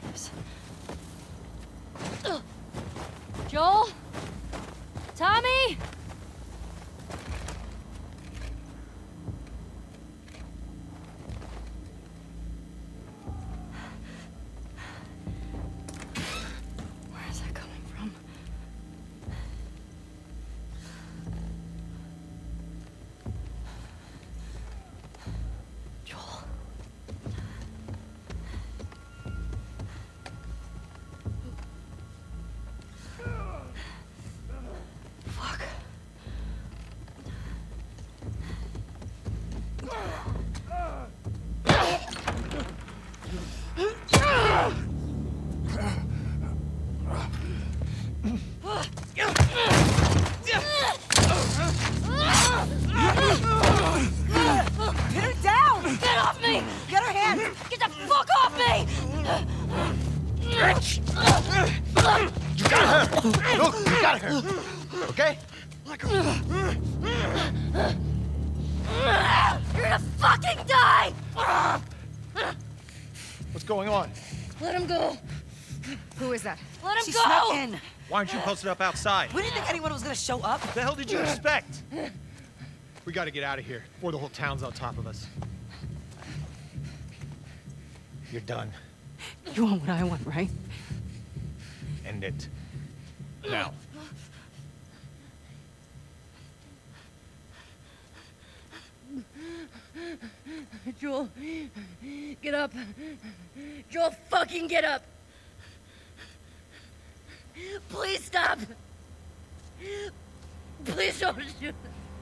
Joel? Tommy? Where is that coming from? Joel. Fuck. Pin her down! Get off me! Get her hand! Get the fuck off me! Bitch! You got her! Look, you got her! Okay? You're gonna fucking die! What's going on? Let him go! Who is that? Let him She go! snuck in. Why aren't you posted up outside? We didn't think anyone was gonna show up. What the hell did you expect? We gotta get out of here before the whole town's on top of us. You're done. You want what I want, right? End it. Now. Joel, get up. Joel, fucking get up. Please stop. Please don't shoot.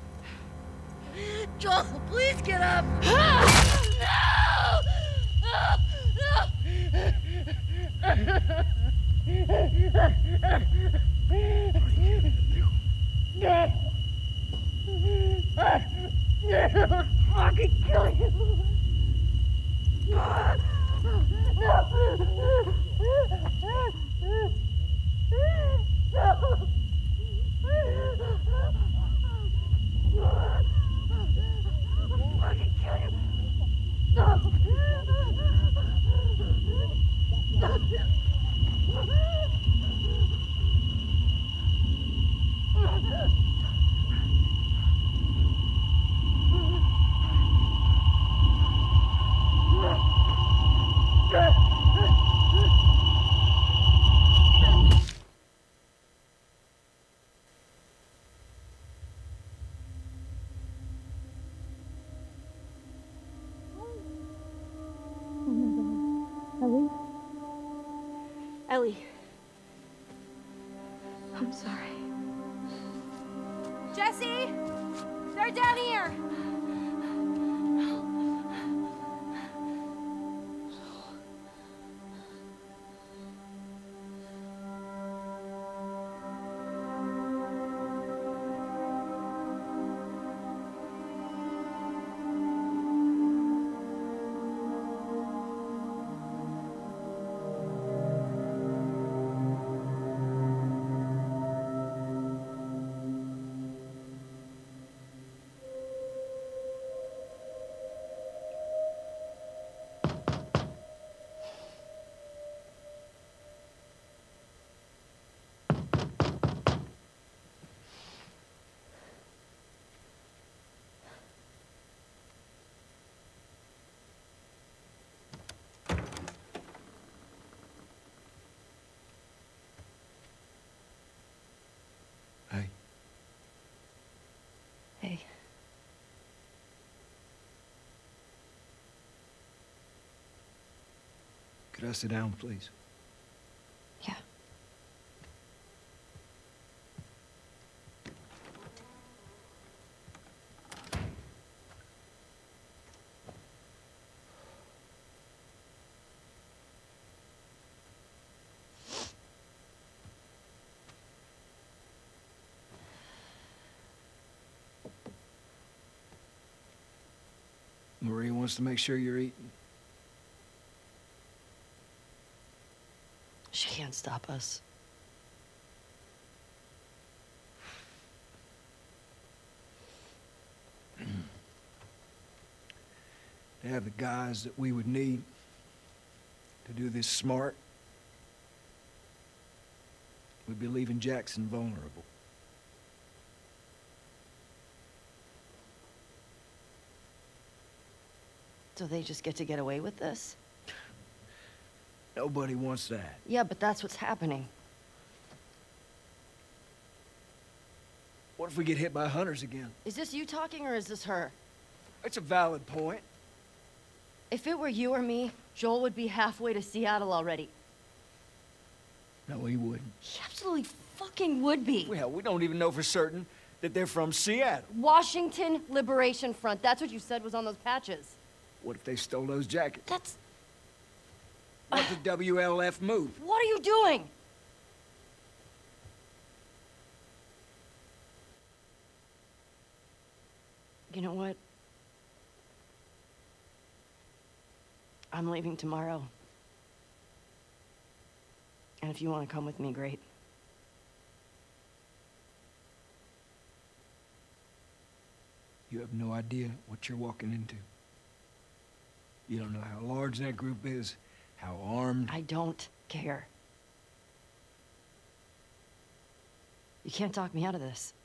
Joel, please get up. No! I'll fucking kill you. Ellie. I'm sorry. Jesse! They're down here! Hey. Hey. Could I sit down, please? Yeah. Maria wants to make sure you're eating. She can't stop us. They have the guys that we would need to do this smart, We'd be leaving Jackson vulnerable. So they just get to get away with this? Nobody wants that. Yeah, but that's what's happening. What if we get hit by hunters again? Is this you talking or is this her? It's a valid point. If it were you or me, Joel would be halfway to Seattle already. No, he wouldn't. He absolutely fucking would be. Well, we don't even know for certain that they're from Seattle. Washington Liberation Front. That's what you said was on those patches. What if they stole those jackets? That's... What's the WLF move? What are you doing? You know what? I'm leaving tomorrow. And if you want to come with me, great. You have no idea what you're walking into. You don't know how large that group is, how armed. I don't care. You can't talk me out of this.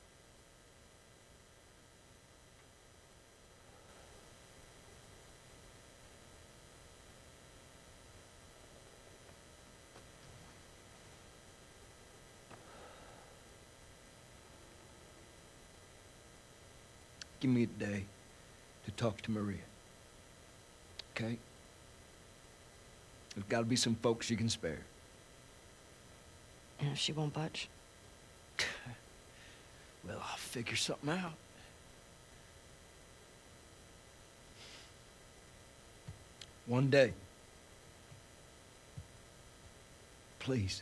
Give me a day to talk to Maria. Okay? There's gotta be some folks you can spare. And if she won't budge? Well, I'll figure something out. One day. Please.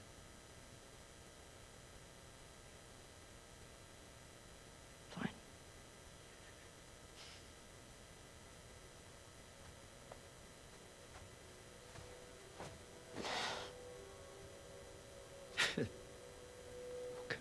Fine. Okay. Okay.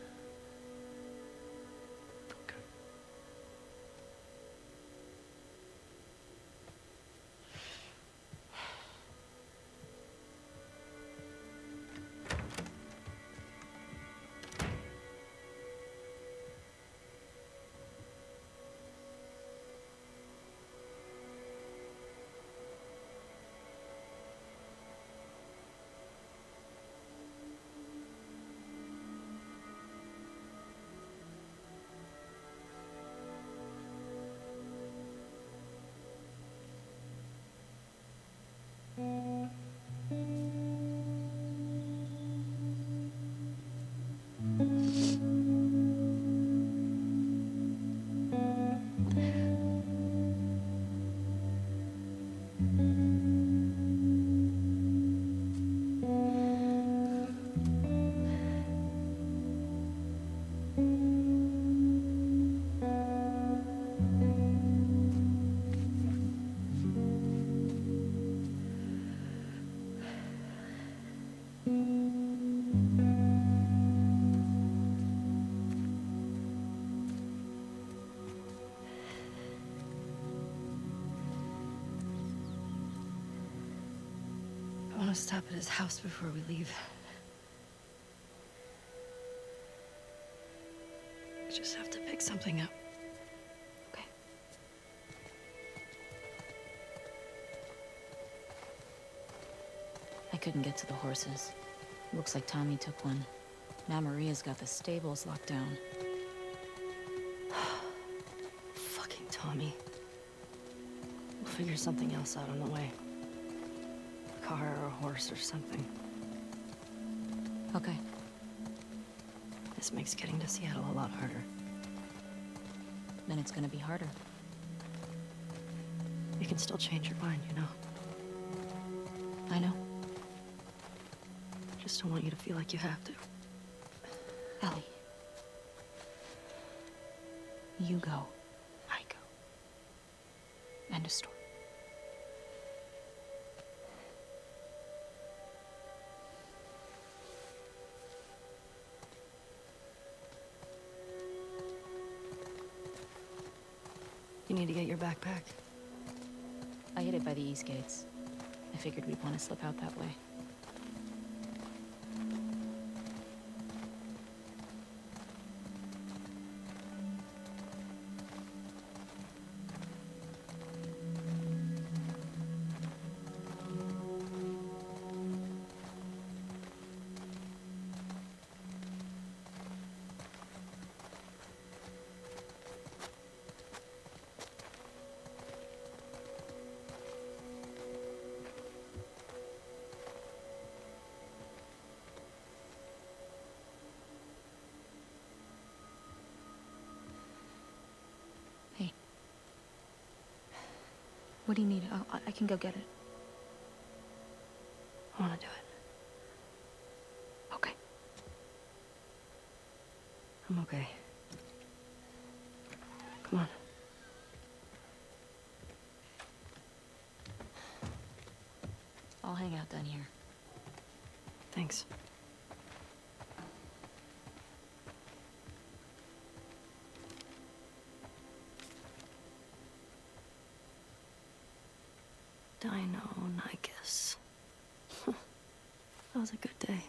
I want to stop at his house before we leave. I just have to pick something up. Okay. I couldn't get to the horses. Looks like Tommy took one. Now Maria's got the stables locked down. Fucking Tommy. We'll figure something else out on the way. A car or a horse or something. Okay. This makes getting to Seattle a lot harder. Then it's gonna be harder. You can still change your mind, you know? I know. Just don't want you to feel like you have to. Ellie. You go. I go. End of story. You need to get your backpack. I hid it by the east gates. I figured we'd want to slip out that way. What do you need? I can go get it. I want to do it. Okay. I'm okay. Come on. I'll hang out down here. Thanks. Dino-Nicus. That was a good day.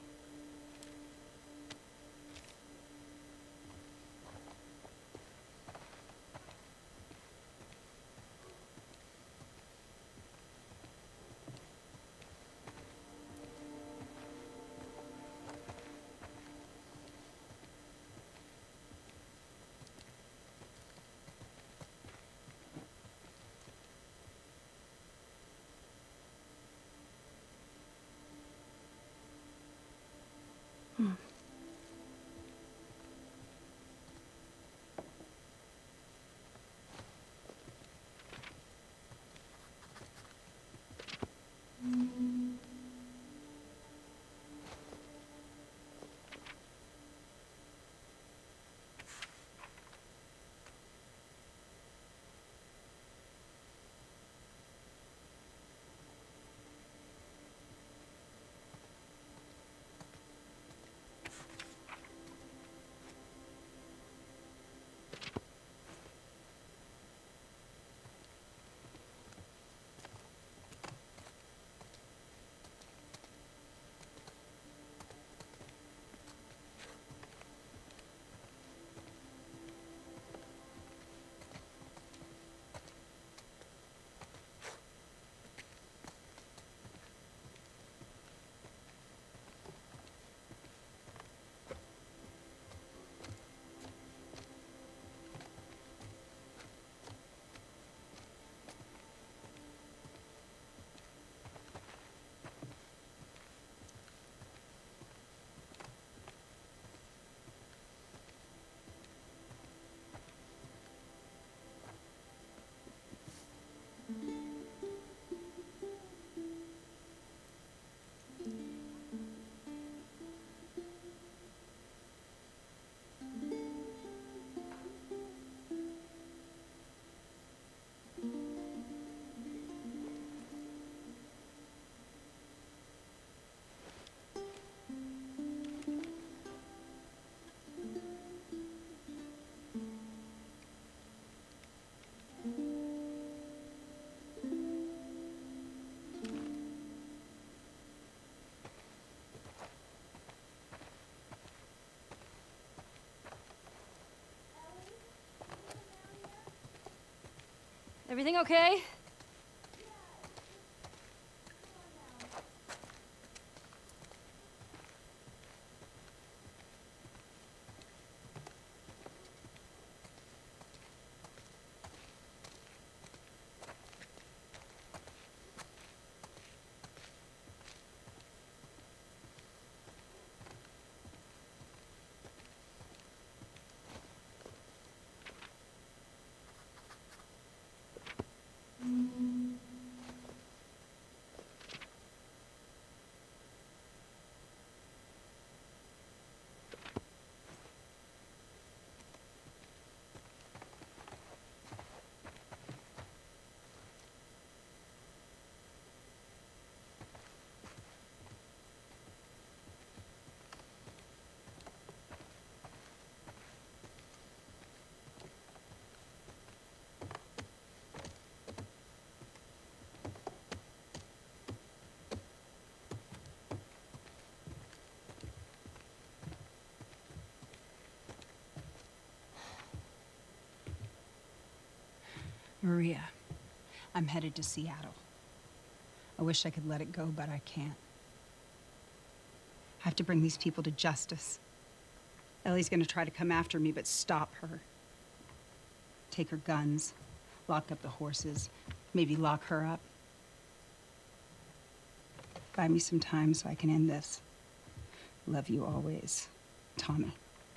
Everything okay? Maria, I'm headed to Seattle. I wish I could let it go, but I can't. I have to bring these people to justice. Ellie's gonna try to come after me, but stop her. Take her guns, lock up the horses, maybe lock her up. Buy me some time so I can end this. Love you always, Tommy.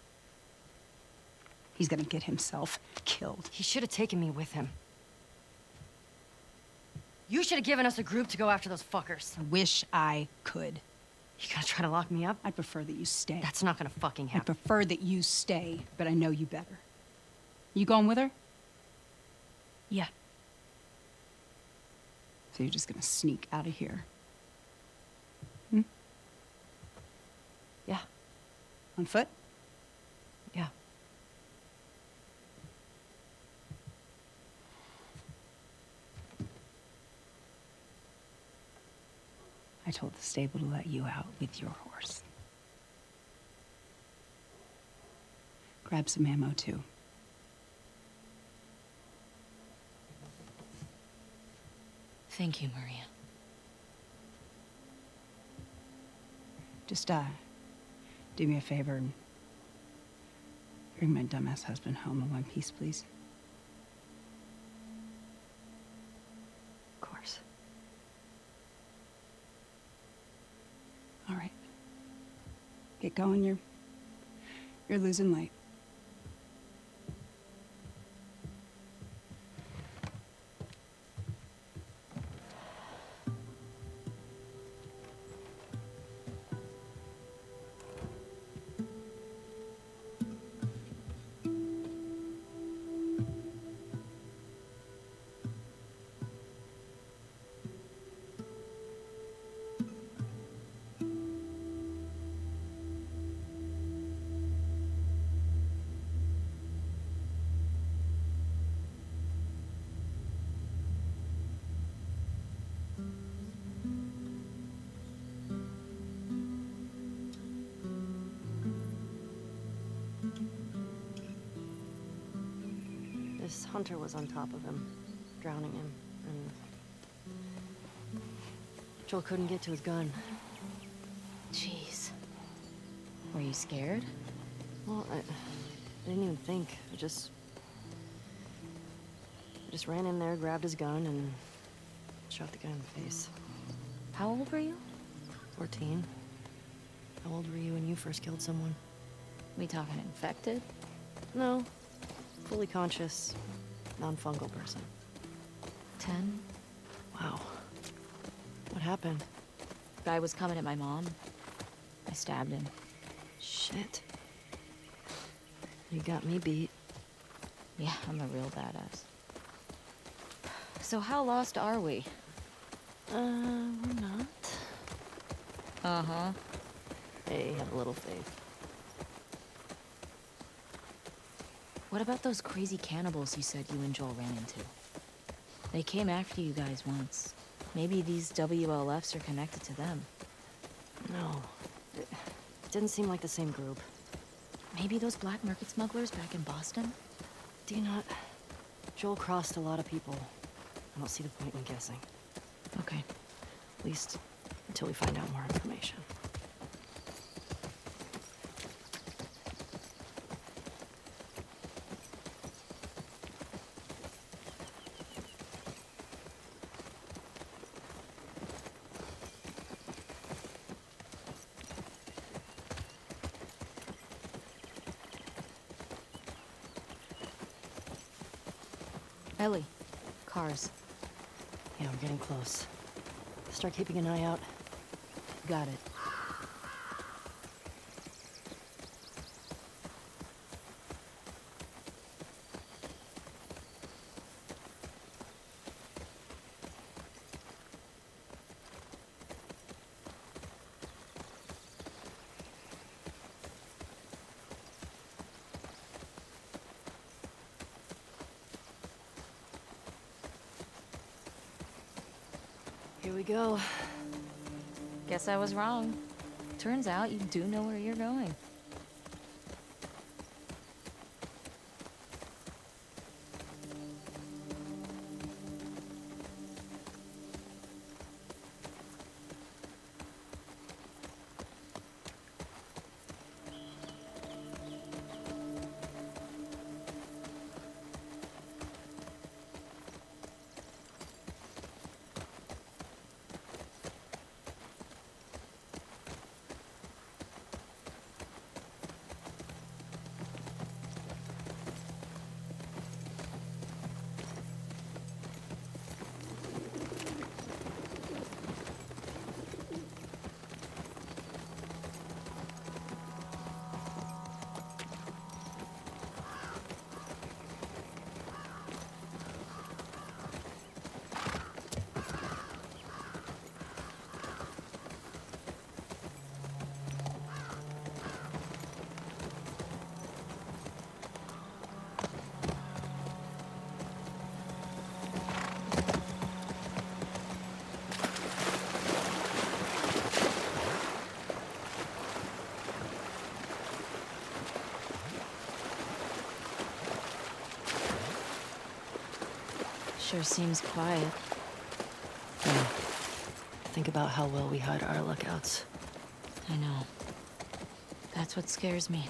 He's gonna get himself killed. He should have taken me with him. You should have given us a group to go after those fuckers. I wish I could. You gonna try to lock me up? I'd prefer that you stay. That's not gonna fucking I happen. prefer that you stay, but I know you better. You going with her? Yeah. So you're just gonna sneak out of here? Yeah. On foot? Yeah. I told the stable to let you out with your horse. Grab some ammo, too. Thank you, Maria. Just, do me a favor and bring my dumbass husband home in one piece, please. Of course. All right. Get going, you're losing light. This hunter was on top of him, drowning him, and Joel couldn't get to his gun. Jeez. Were you scared? Well, I didn't even think. I just ran in there, grabbed his gun, and shot the guy in the face. How old were you? 14. How old were you when you first killed someone? We talking infected? No. Fully conscious, non-fungal person. 10? Wow. What happened? Guy was coming at my mom. I stabbed him. Shit. You got me beat. Yeah, I'm a real badass. So how lost are we? We're not. Uh-huh. Hey, have a little faith. What about those crazy cannibals you said you and Joel ran into? They came after you guys once. Maybe these WLFs are connected to them. No. It didn't seem like the same group. Maybe those black market smugglers back in Boston? Do you not? Joel crossed a lot of people. I don't see the point in guessing. Okay. At least until we find out more information. Ellie. Cars. Yeah, we're getting close. Start keeping an eye out. Got it. Here we go. Guess I was wrong. Turns out you do know where you're going. Sure seems quiet. Yeah. Think about how well we hide our lookouts. I know. That's what scares me.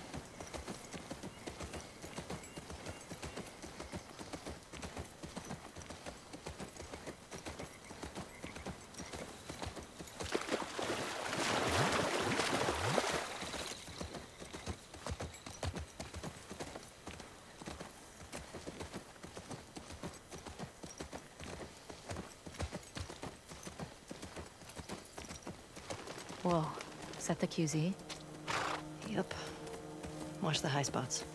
Whoa. Is that the QZ? Yep. Watch the high spots.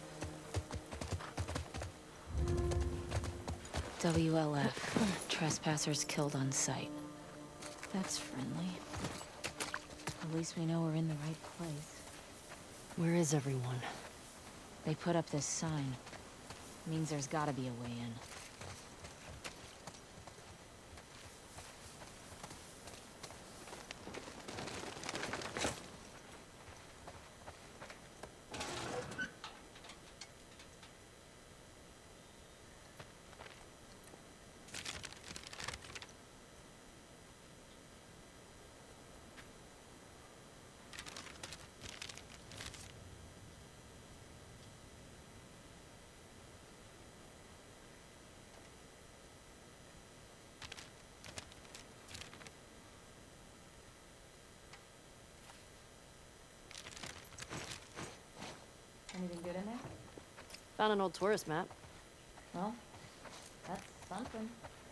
WLF. Trespassers killed on sight. That's friendly. At least we know we're in the right place. Where is everyone? They put up this sign. Means there's gotta be a way in. Anything good in there? Found an old tourist map. Well, that's something.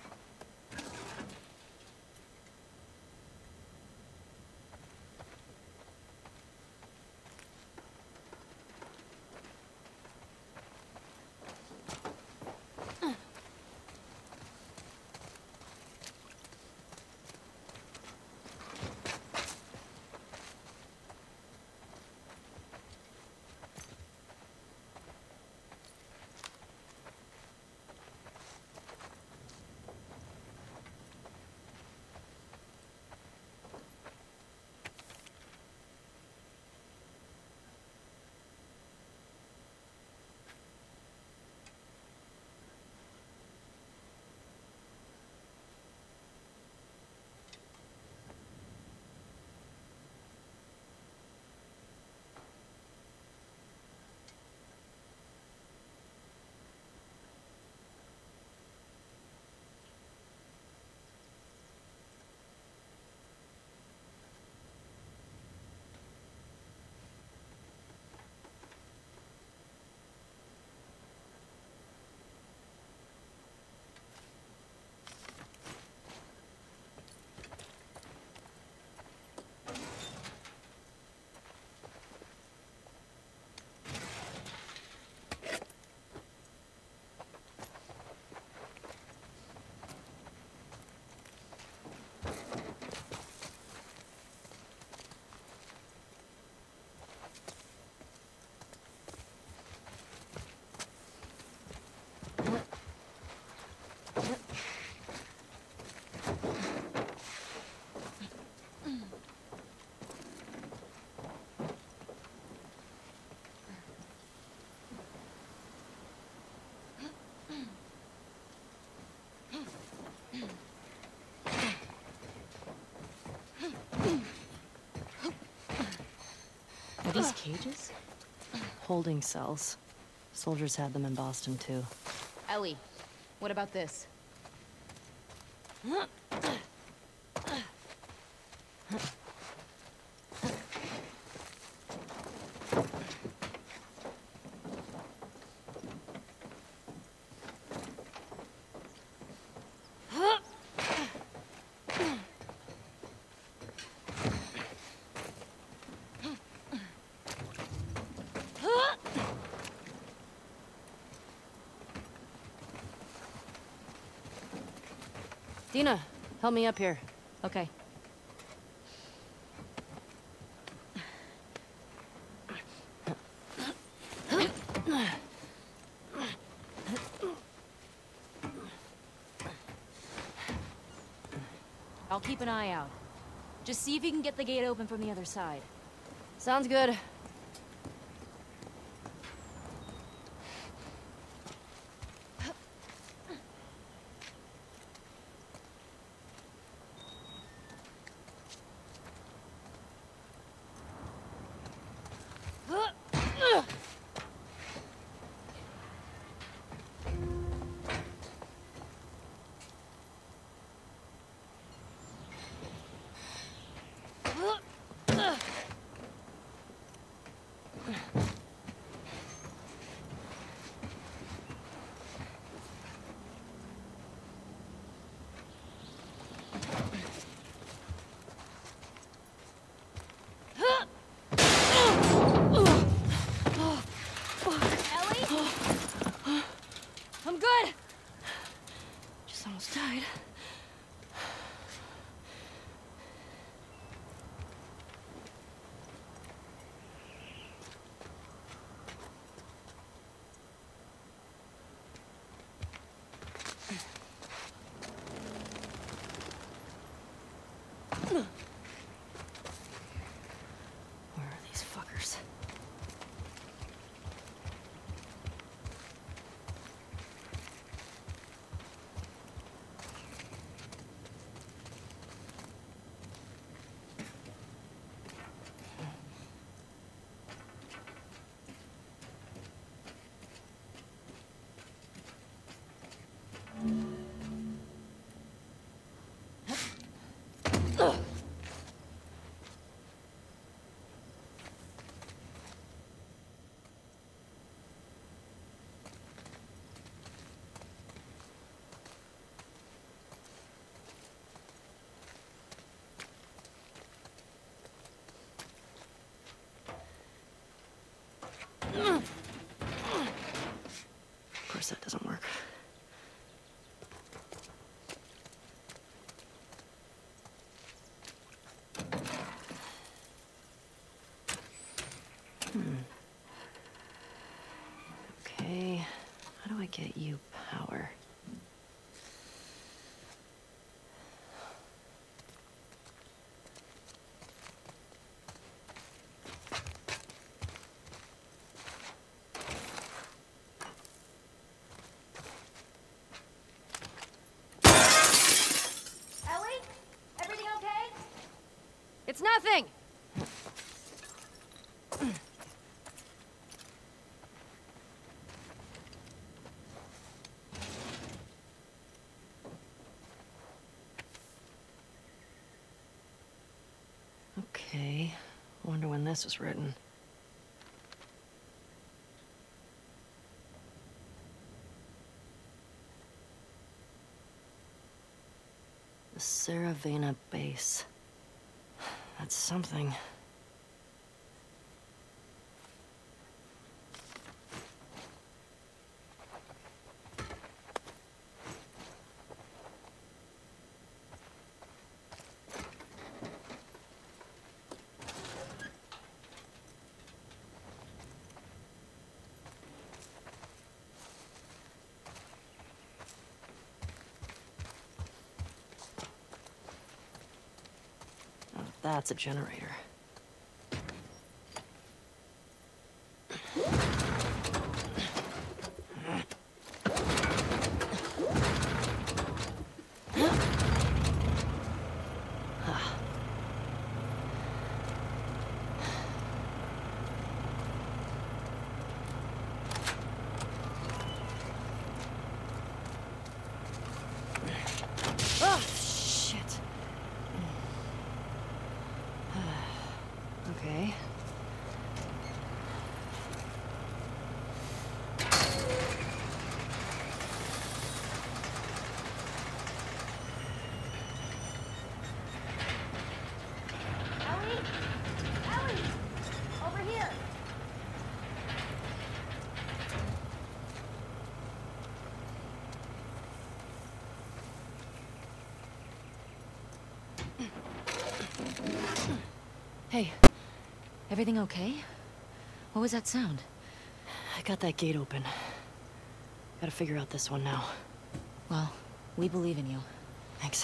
Are these cages? Holding cells. Soldiers had them in Boston, too. Ellie, what about this? Dina, help me up here. Okay. I'll keep an eye out. Just see if you can get the gate open from the other side. Sounds good. Almost died. Where are these fuckers? Of course that doesn't work. Okay, how do I get you power? Ellie? Everything okay? It's nothing! Okay, wonder when this was written. The Saravena base. That's something. Now that's a generator. Oh, shit. Okay. Ellie? Ellie! Over here! Hey, everything okay? What was that sound? I got that gate open. Gotta figure out this one now. Well, we believe in you. Thanks.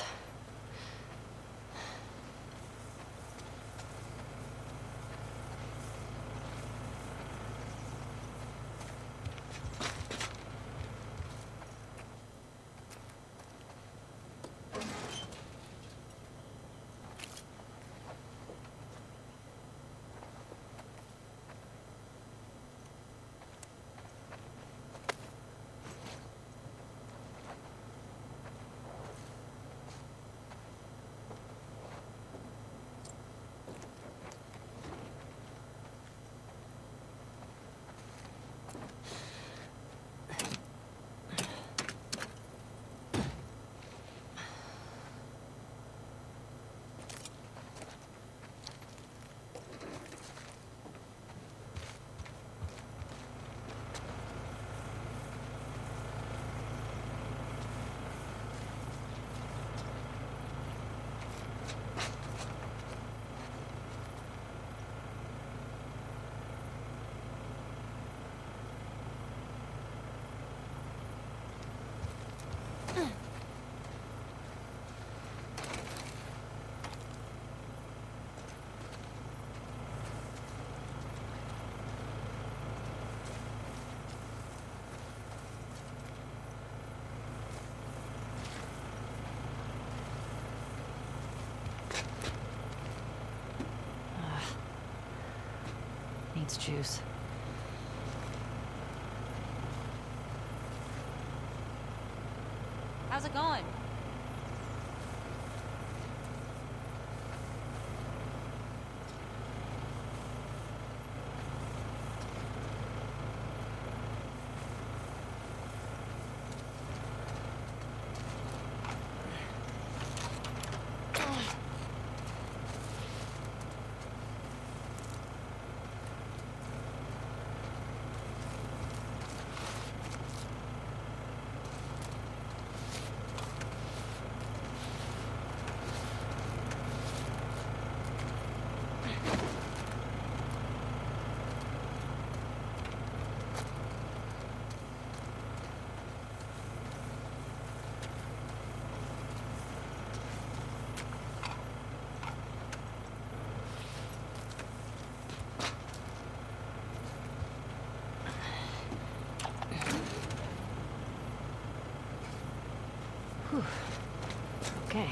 needs juice. How's it going? Whew. Okay.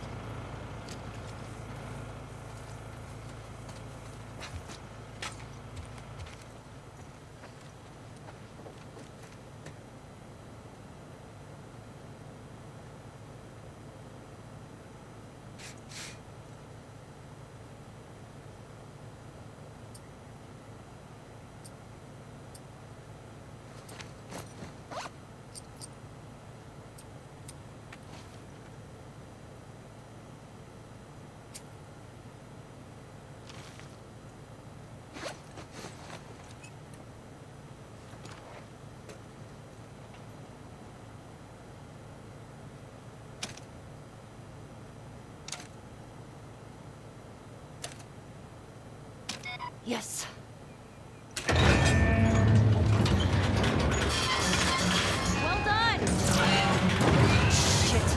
Yes. Well done! Shit.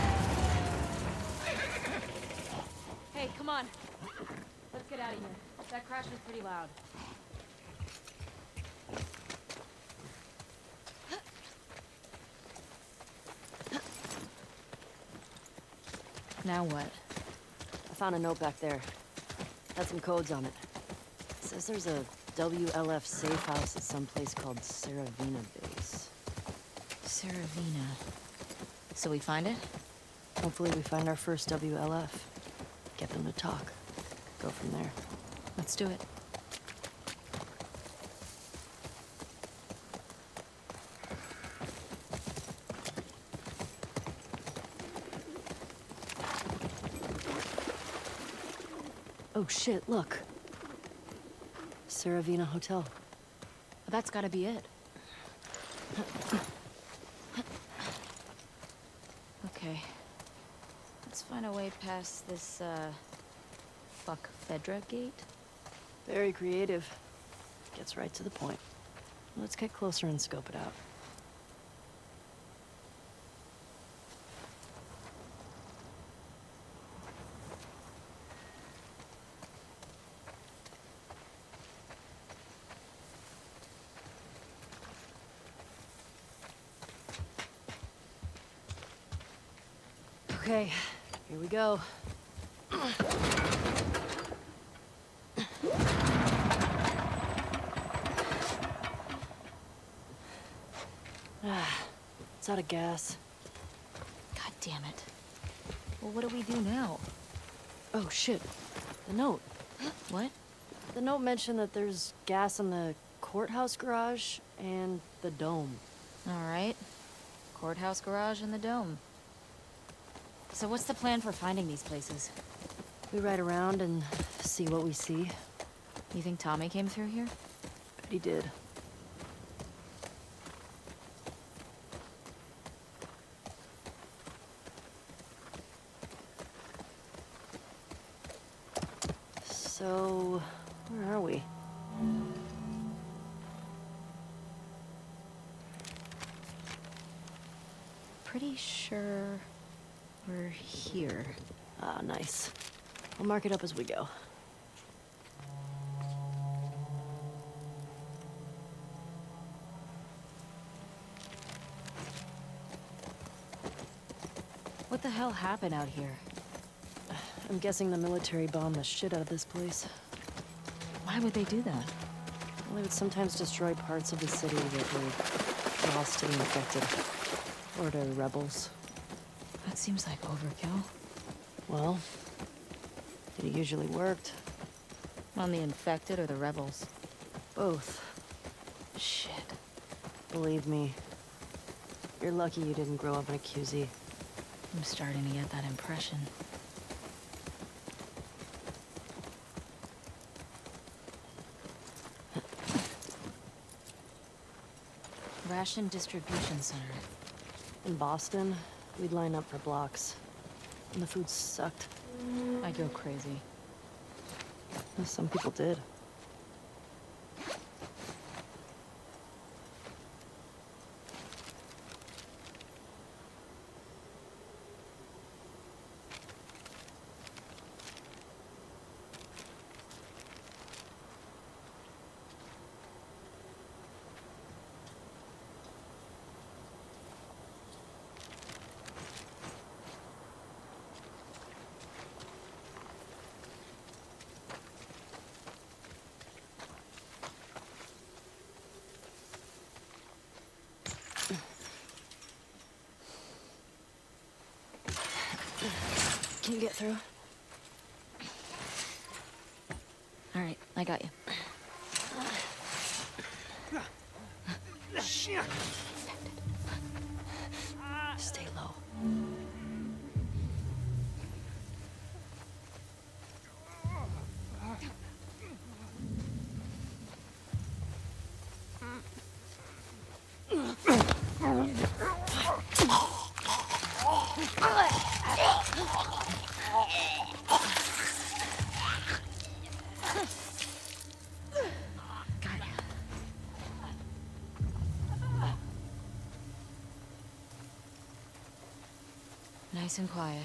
Hey, come on. Let's get out of here. That crash was pretty loud. Now what? I found a note back there. Had some codes on it. Says there's a WLF safe house at some place called Saravina Base. Saravina. So we find it? Hopefully we find our first WLF. Get them to talk. Go from there. Let's do it. Oh shit, look. Saravina Hotel. That's gotta be it. Okay. Let's find a way past this, fuck Fedra gate? Very creative. Gets right to the point. Let's get closer and scope it out. Okay, here we go. It's out of gas. God damn it. Well, what do we do now? Oh shit, the note. What? The note mentioned that there's gas in the courthouse garage and the dome. All right. Courthouse garage and the dome. So what's the plan for finding these places? We ride around and see what we see. You think Tommy came through here? Bet he did. So, where are we? Pretty sure we're here. Ah, nice. I'll mark it up as we go. What the hell happened out here? I'm guessing the military bombed the shit out of this place. Why would they do that? Well, they would sometimes destroy parts of the city that were lost to the infected. Or to rebels. That seems like overkill. Well, it usually worked. On the infected or the rebels? Both. Shit. Believe me. You're lucky you didn't grow up in a QZ. I'm starting to get that impression. Ration Distribution Center. In Boston, we'd line up for blocks. And the food sucked. I'd go crazy. Some people did. Can you get through? All right, I got you. Shit. Stay low. Nice and quiet.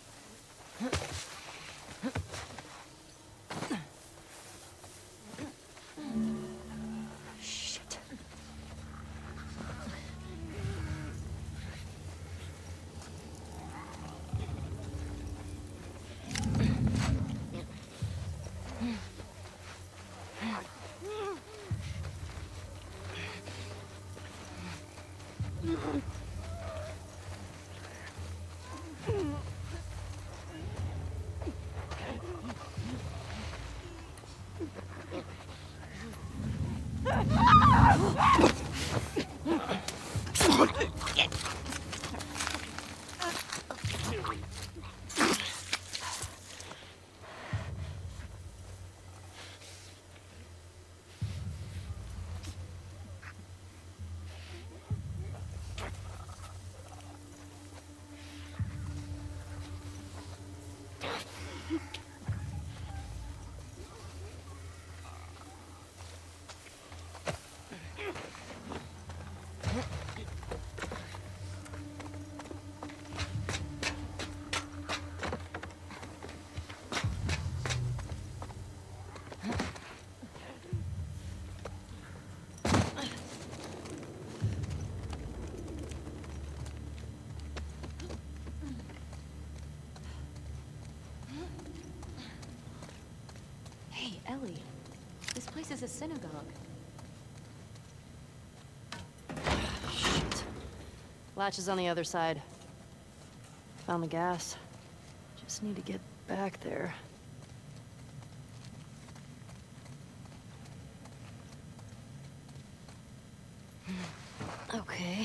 Shit. Hey, Ellie. This place is a synagogue. Shit. Latch is on the other side. Found the gas. Just need to get back there. Okay.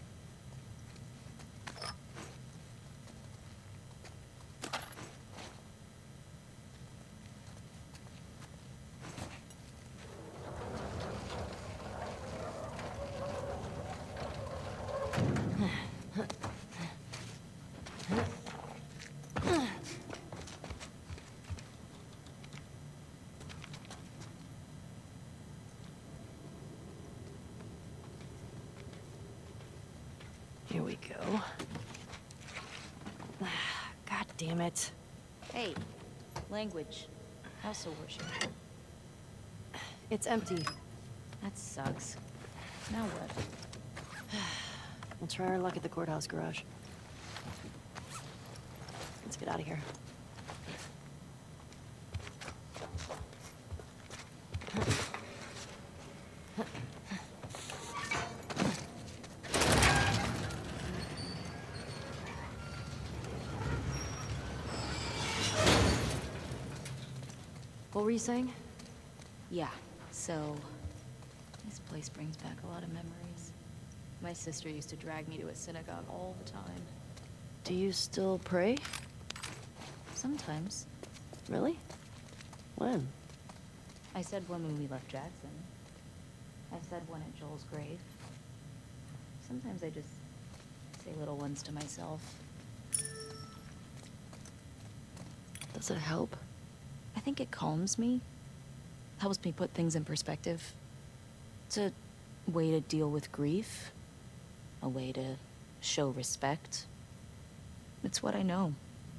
Here we go. God damn it. Hey, language. House of worship. It's empty. That sucks. Now what? We'll try our luck at the courthouse garage. Let's get out of here. What were you saying? Yeah, so... this place brings back a lot of memories. My sister used to drag me to a synagogue all the time. Do you still pray? Sometimes. Really? When? I said one when we left Jackson. I said one at Joel's grave. Sometimes I just say little ones to myself. Does it help? I think it calms me. Helps me put things in perspective. It's a way to deal with grief. A way to show respect. It's what I know.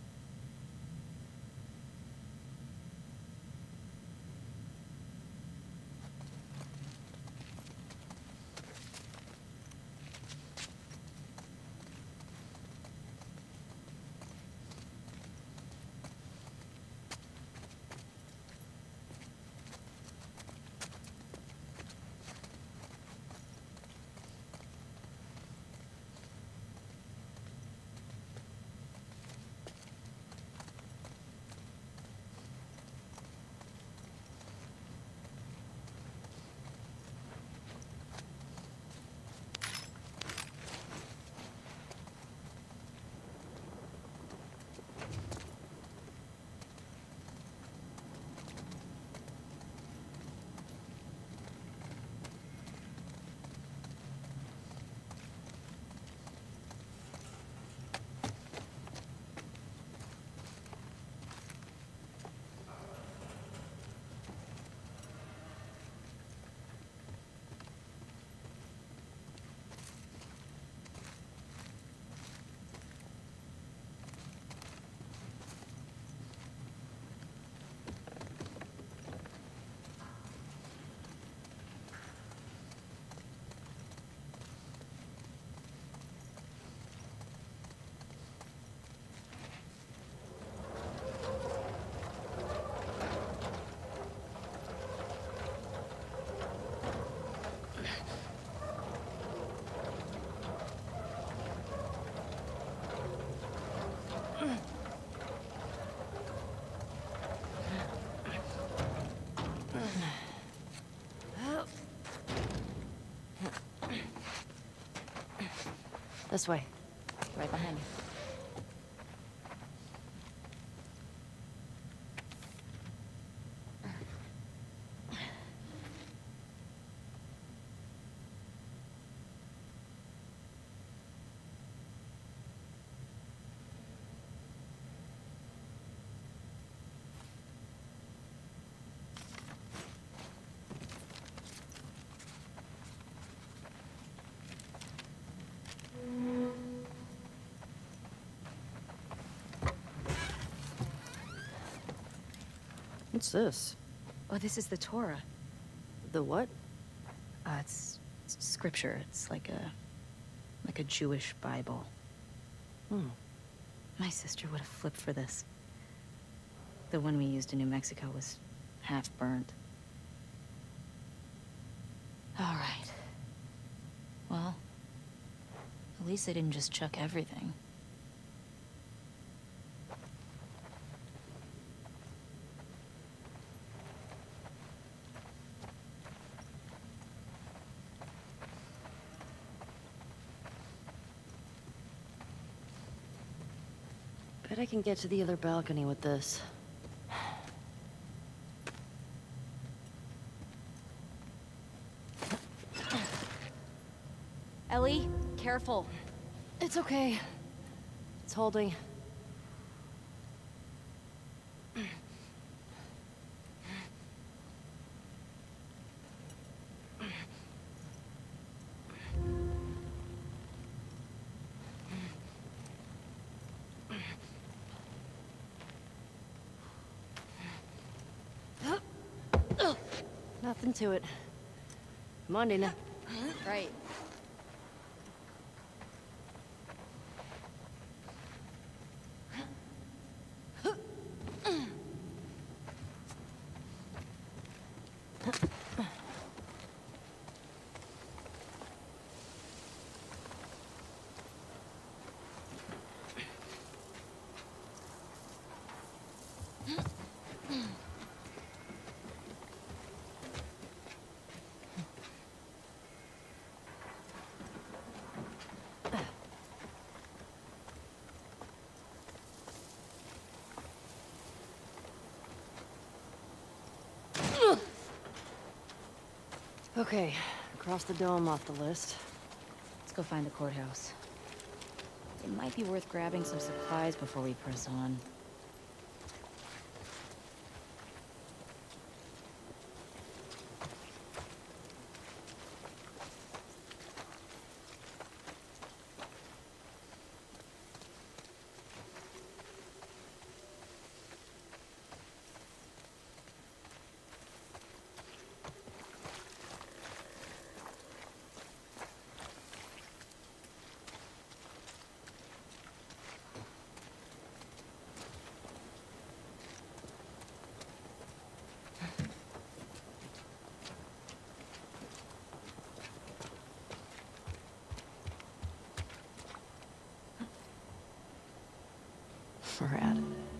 This way. Right behind you. What's this? Oh, this is the Torah. The what? It's scripture. It's like a Jewish Bible. Hmm. My sister would have flipped for this. The one we used in New Mexico was half burnt. All right. Well, at least they didn't just chuck everything. Bet I can get to the other balcony with this. Ellie, careful. It's okay. It's holding. Nothing to it. Come on, Dana. Right. Okay, cross the dome off the list. Let's go find the courthouse. It might be worth grabbing some supplies before we press on. Rad.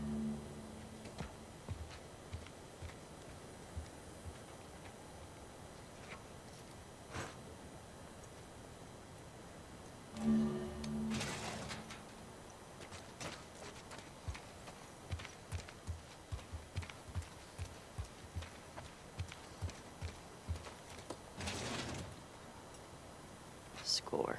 Score.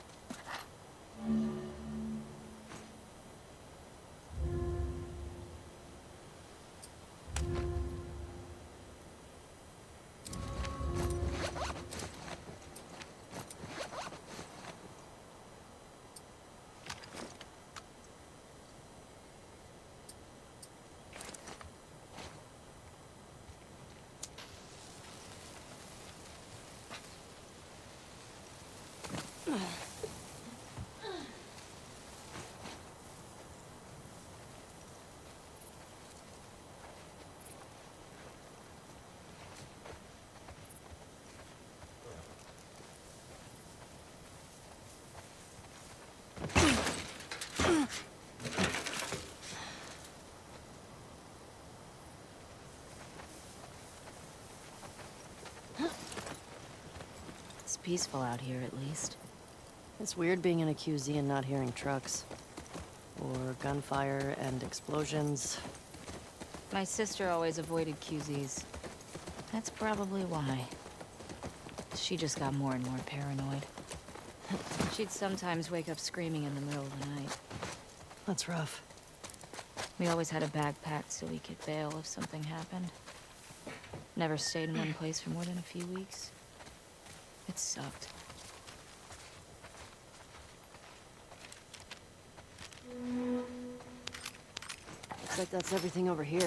It's peaceful out here, at least. It's weird being in a QZ and not hearing trucks. Or gunfire and explosions. My sister always avoided QZs. That's probably why. She just got more and more paranoid. She'd sometimes wake up screaming in the middle of the night. That's rough. We always had a bag packed so we could bail if something happened. Never stayed in one place for more than a few weeks. It sucked. Looks like that's everything over here.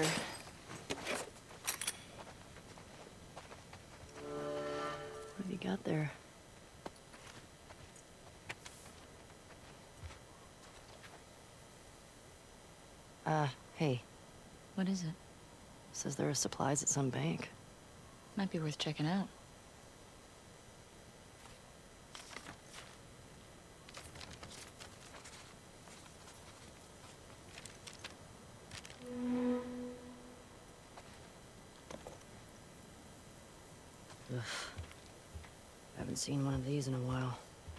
What have you got there? Hey. What is it? Says there are supplies at some bank. Might be worth checking out. Ugh. Haven't seen one of these in a while.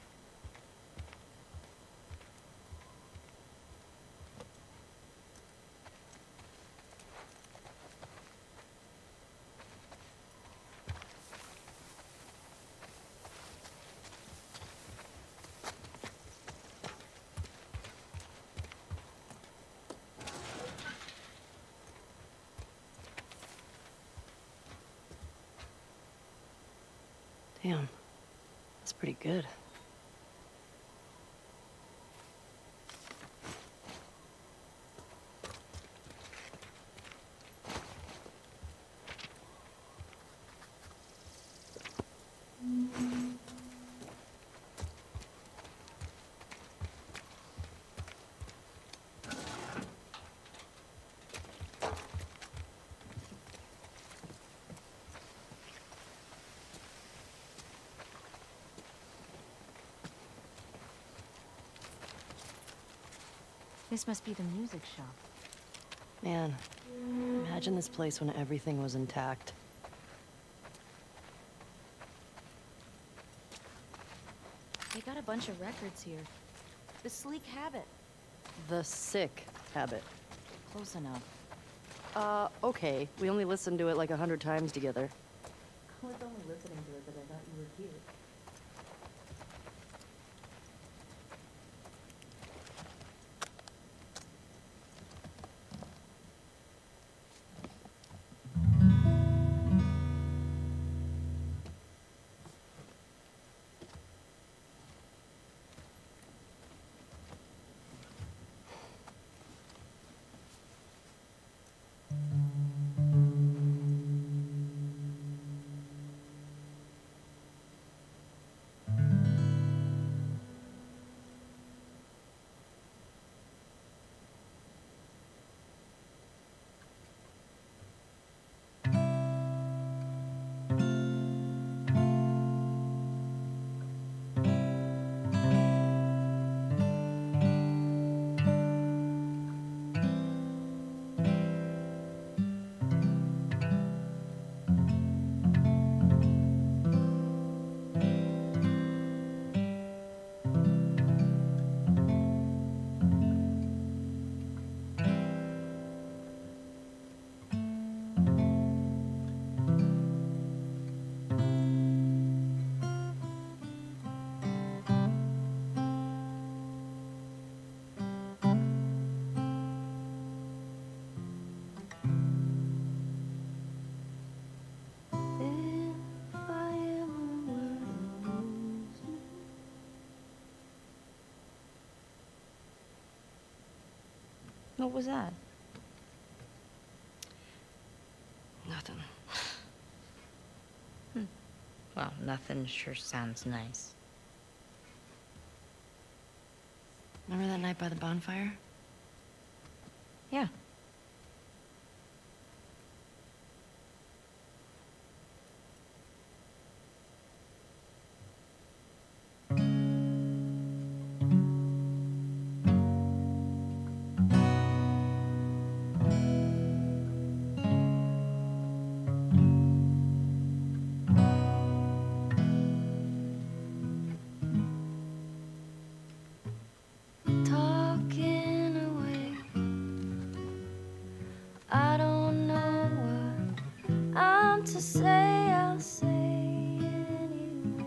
Damn, that's pretty good. This must be the music shop. Man, imagine this place when everything was intact. They got a bunch of records here. The Sleek Habit. The Sick Habit. Close enough. Okay. We only listened to it like 100 times together. was only listening to it that I thought you were cute. What was that? Nothing. Well, nothing sure sounds nice. Remember that night by the bonfire? Yeah. Talking away. I don't know what I'm to say. I'll say anyway.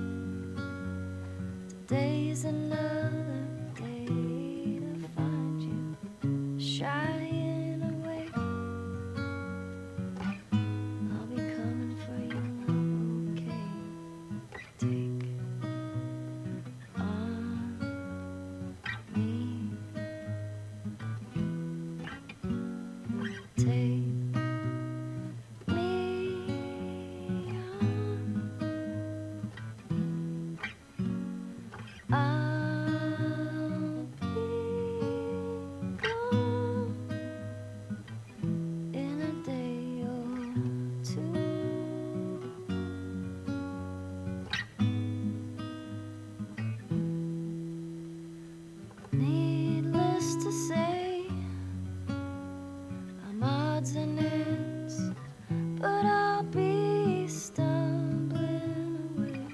Today's another day to find you shying away. I'll be coming for you, love, okay? Take on me. Take me on. I'll be gone in a day or two. Needless to say, I'm odds and ends, but I'll be stumbling away.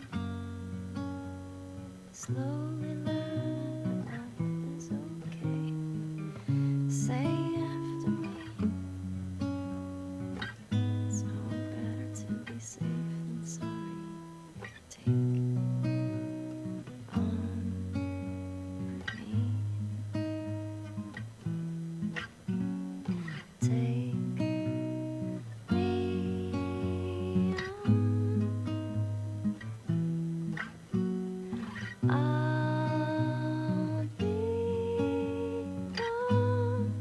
Slowly learn that life is okay. Say after me, it's no better to be safe than sorry. Take on me. Take me on. I'll be gone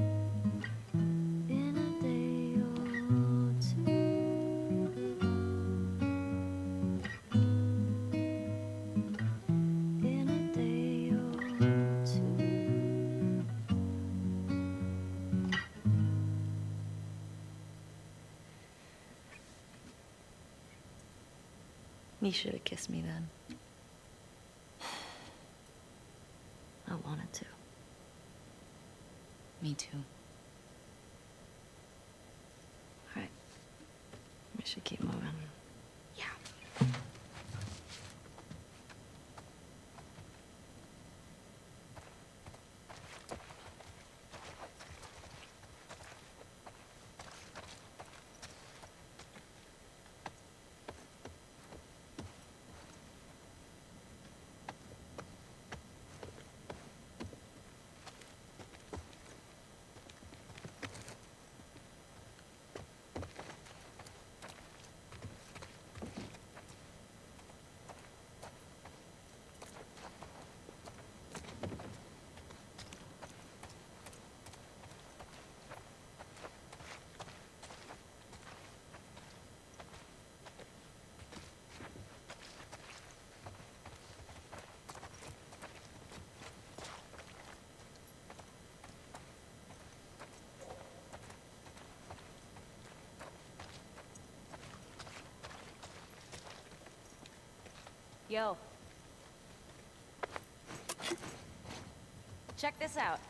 in a day or two. In a day or two. You should have kissed me then. I wanted to. Me too. All right. We should keep moving. Yeah. Yo. Check this out.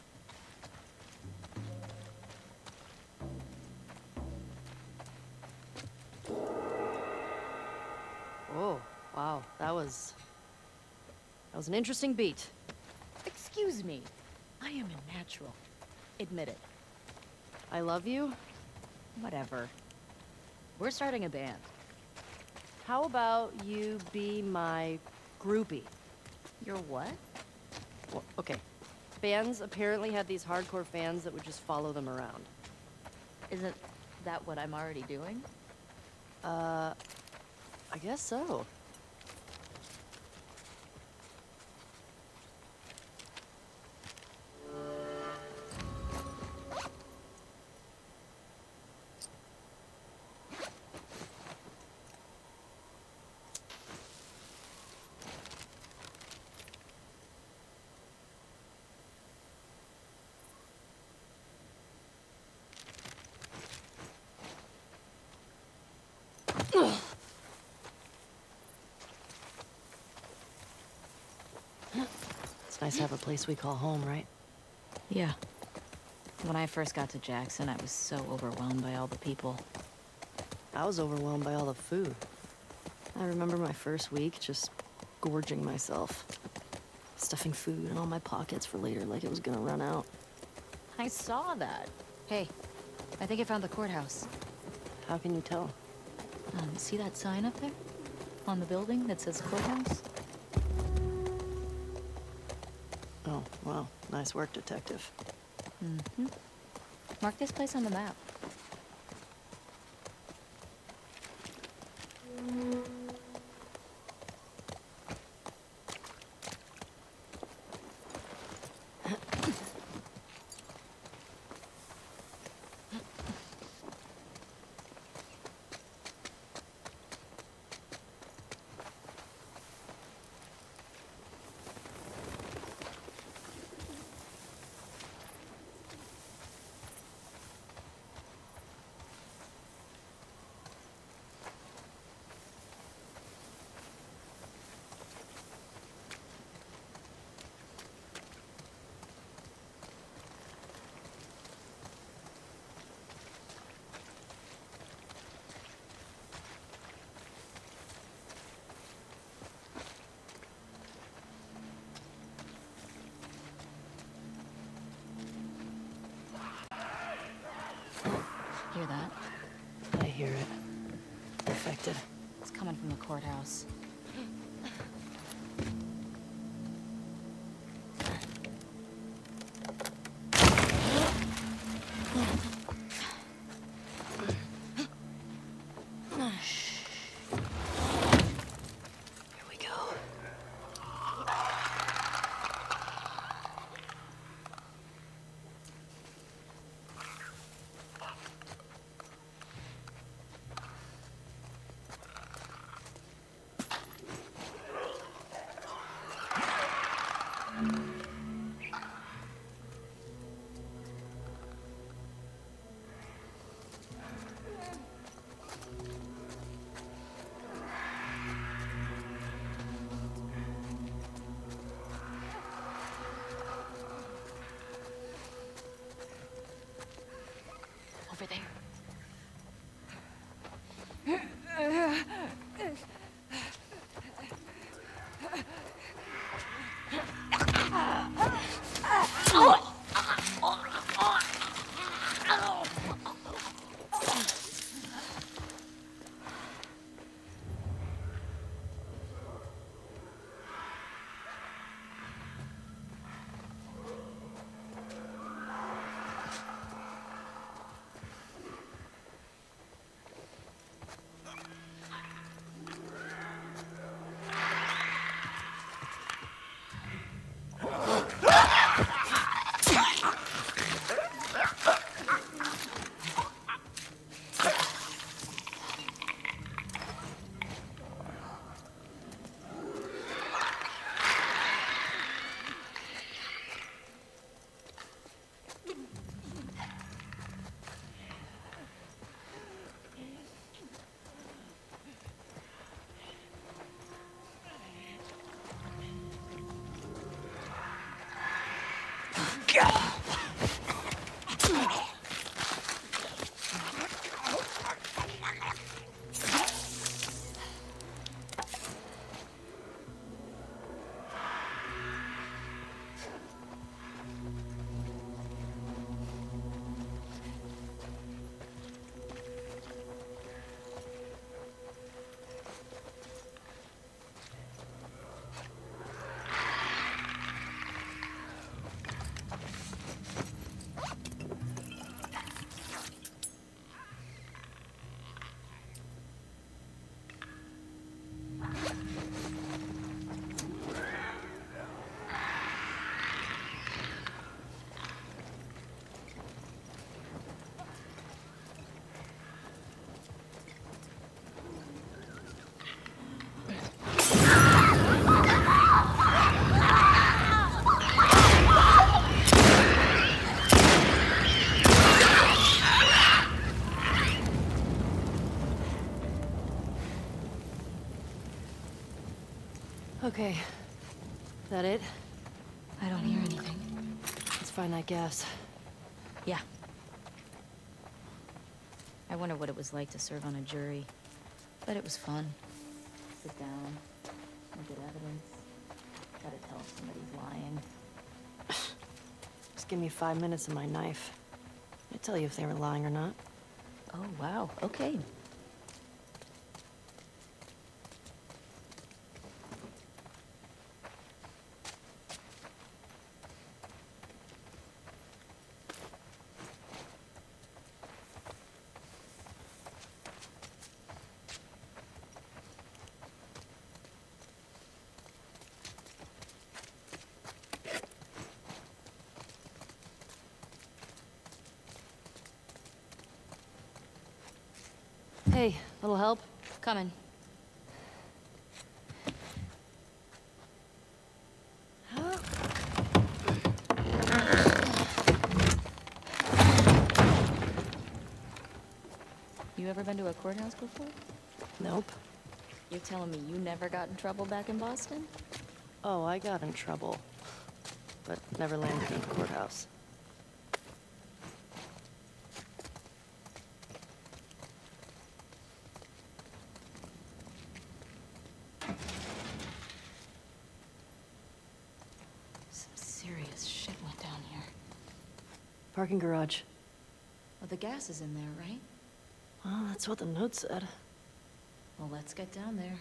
Oh, wow. That was an interesting beat. Excuse me. I am a natural. Admit it. I love you. Whatever. We're starting a band. How about you be my groupie? You're what? Well, okay. Bands apparently had these hardcore fans that would just follow them around. Isn't that what I'm already doing? I guess so. It's nice to have a place we call home, right? Yeah. When I first got to Jackson, I was so overwhelmed by all the people. I was overwhelmed by all the food. I remember my first week just gorging myself. Stuffing food in all my pockets for later like it was gonna run out. I saw that. Hey, I think I found the courthouse. How can you tell? See that sign up there? On the building that says courthouse? Oh, wow. Nice work, detective. Mm-hmm. Mark this place on the map. Hear that? I hear it. Infected. It's coming from the courthouse. Here we go. Over there. Okay. That it? I don't hear anything. Let's find that gas. Yeah. I wonder what it was like to serve on a jury. But it was fun. Sit down, look at evidence. Gotta tell if somebody's lying. Just give me 5 minutes and my knife. I'd tell you if they were lying or not. Oh, wow. Okay. Hey, little help? Coming. You ever been to a courthouse before? Nope. You're telling me you never got in trouble back in Boston? Oh, I got in trouble. But never landed in a courthouse. Some serious shit went down here. Parking garage. Well, the gas is in there, right? Well, that's what the note said. Well, let's get down there.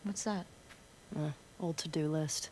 What's that? Old to-do list.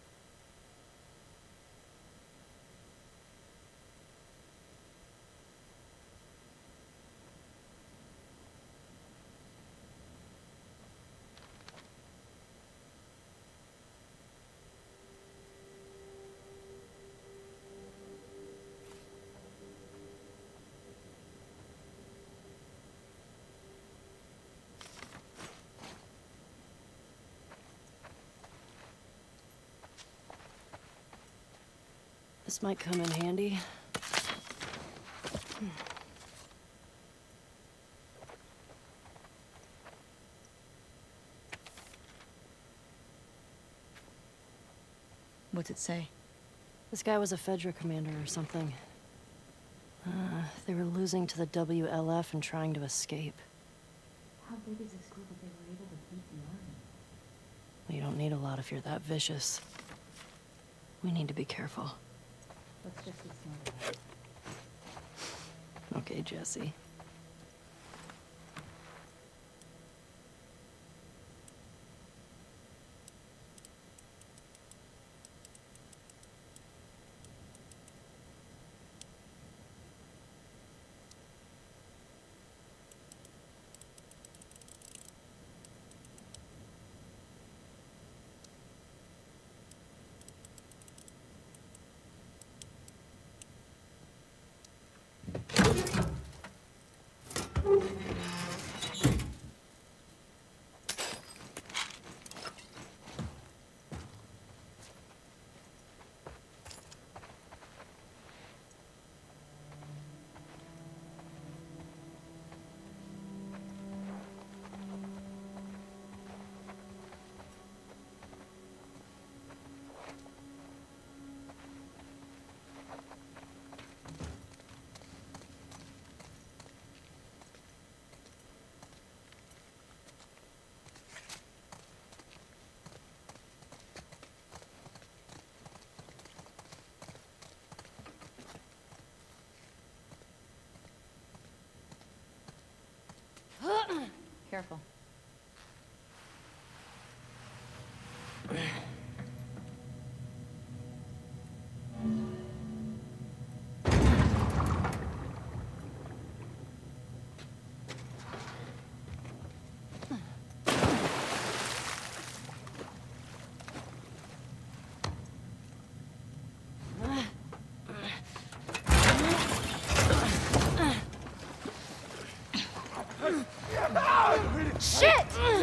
This might come in handy. What's it say? This guy was a Fedra commander or something. They were losing to the WLF and trying to escape. How big is this group that they were able to beat the army? You don't need a lot if you're that vicious. We need to be careful. Let's just get smart about it. Okay, Jesse. Careful. Shit!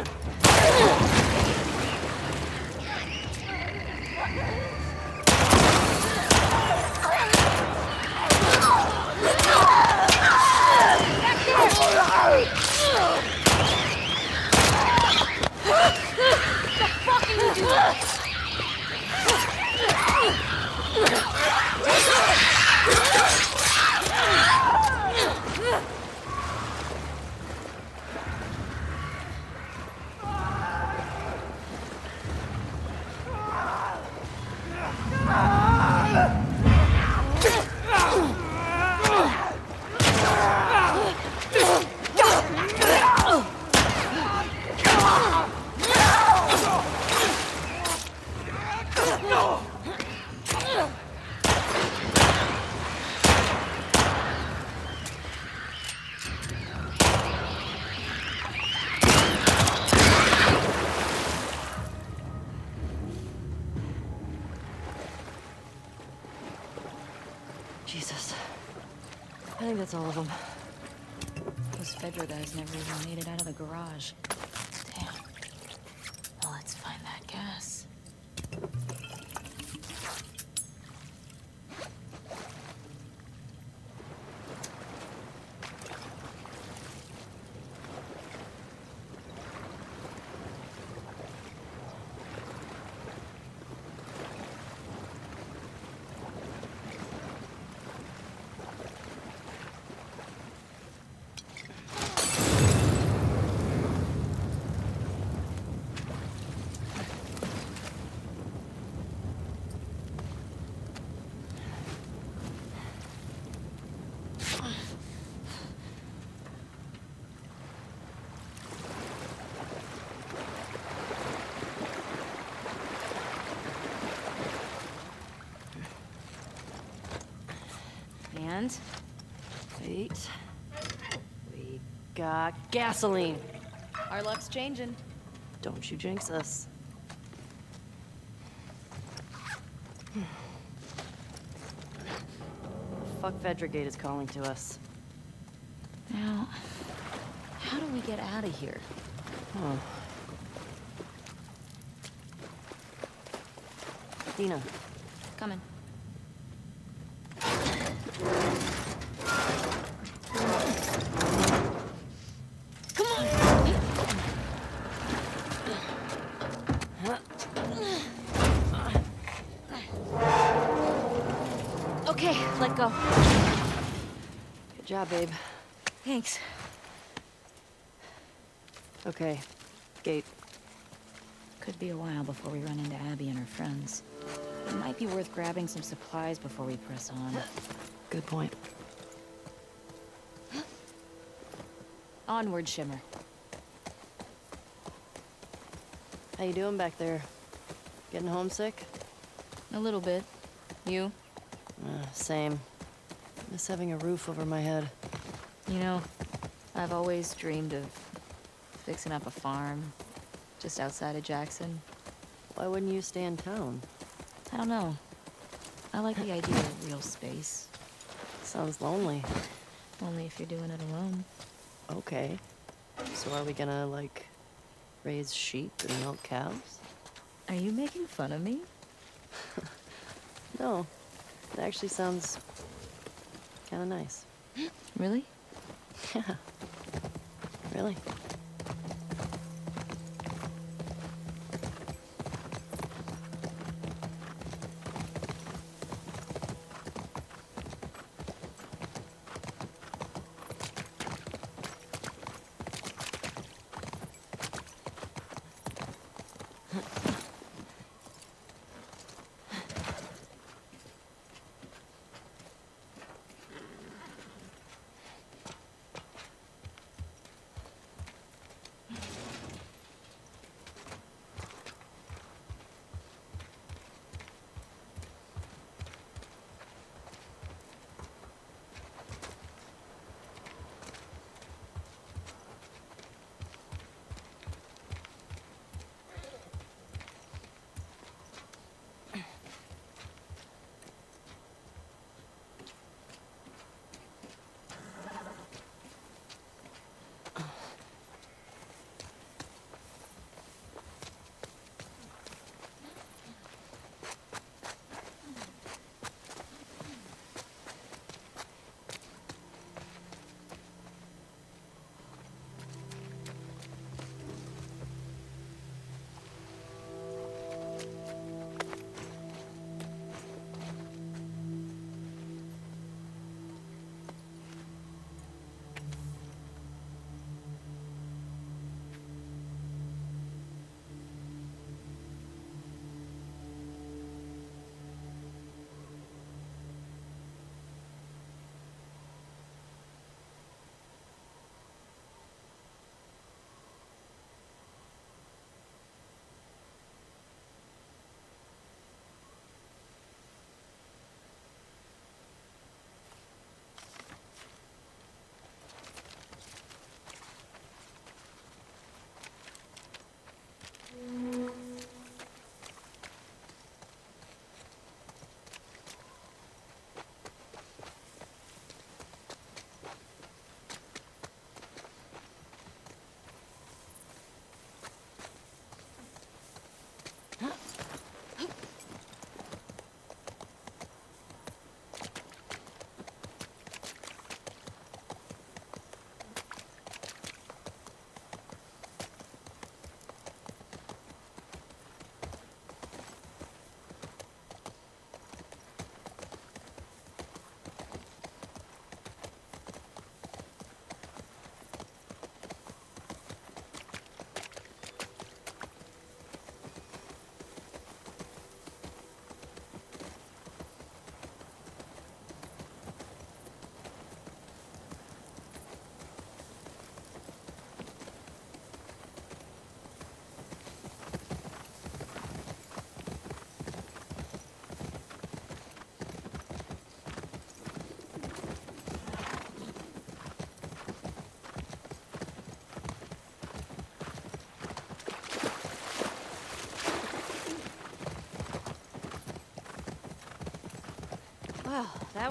Jesus. I think that's all of them. Those Fedra guys never even made it out of the garage. Damn. Well, let's find that gas. And? Wait. We got gasoline. Our luck's changing. Don't you jinx us. Fuck Vedragate is calling to us. Now, how do we get out of here? Oh. Dina. Coming. Come on! Okay, let go. Good job, babe. Thanks. Okay, gate. Could be a while before we run into Abby and her friends. It might be worth grabbing some supplies before we press on. Good point. Onward, Shimmer. How you doing back there? Getting homesick? A little bit. You? Same. Miss having a roof over my head. You know, I've always dreamed of fixing up a farm just outside of Jackson. Why wouldn't you stay in town? I don't know. I like the idea of real space. Sounds lonely. Only if you're doing it alone. Okay. So are we gonna, like, raise sheep and milk cows? Are you making fun of me? No. It actually sounds kinda nice. Really? Yeah. Really.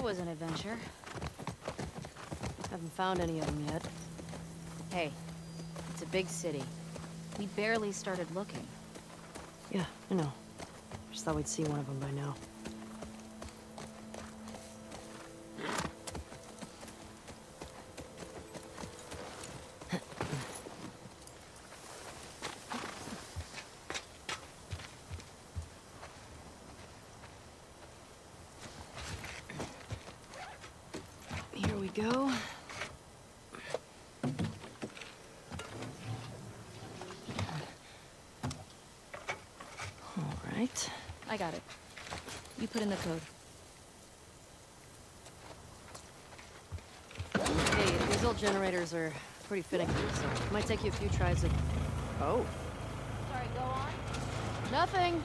was an adventure. Haven't found any of them yet. Hey, it's a big city. We barely started looking. Yeah, I know. Just thought we'd see one of them by now. Here we go. All right. I got it. You put in the code. Hey, these old generators are pretty finicky, so it might take you a few tries of... Oh. Sorry, go on. Nothing.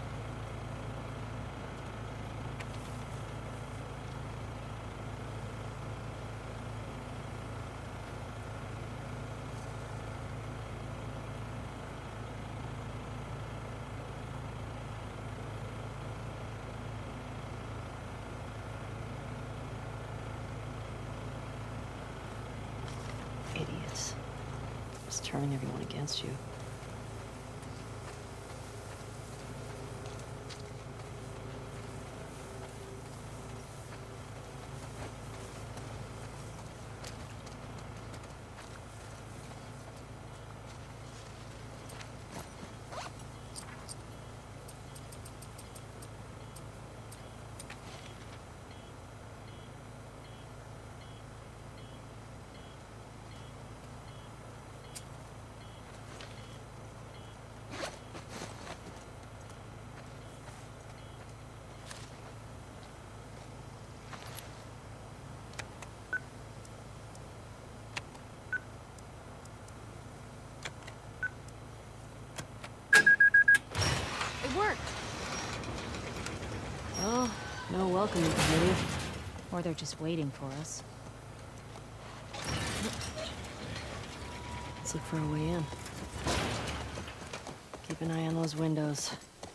Idiots. Just turning everyone against you. It worked. Oh, no welcoming committee. Or they're just waiting for us. Let's look for a way in. Keep an eye on those windows.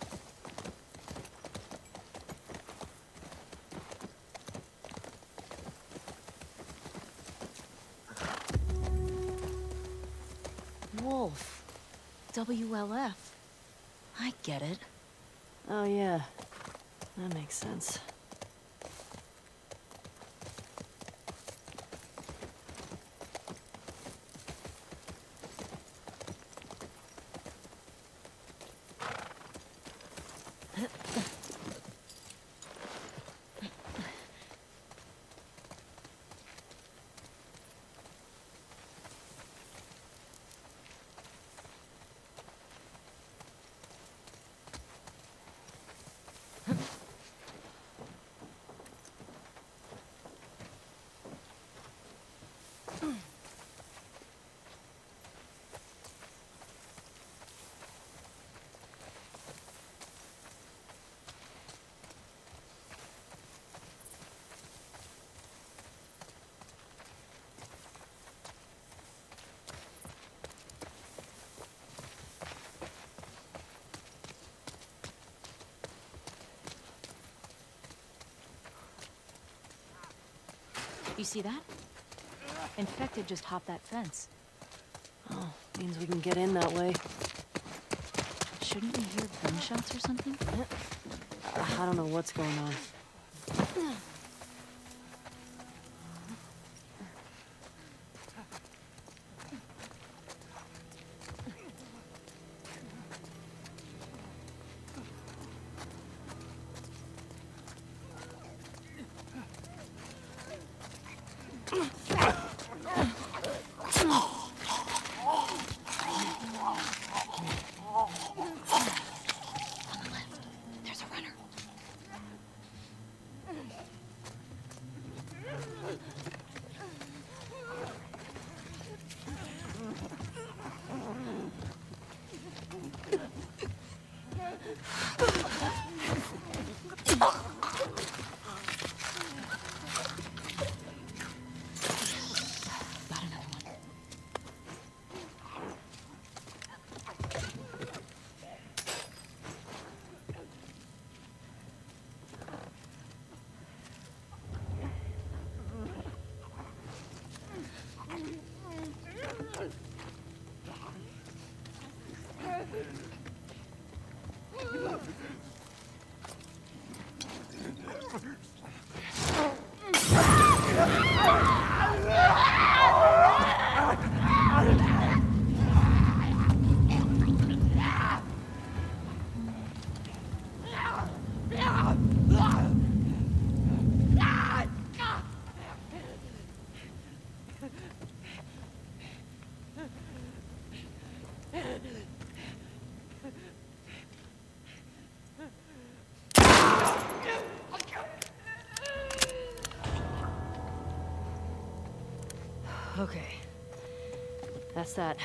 Wolf. WLF. I get it. Oh, yeah. That makes sense. You see that? Infected just hopped that fence. Oh, means we can get in that way. Shouldn't we hear gunshots or something? I don't know what's going on. There's a runner. Okay. That's that.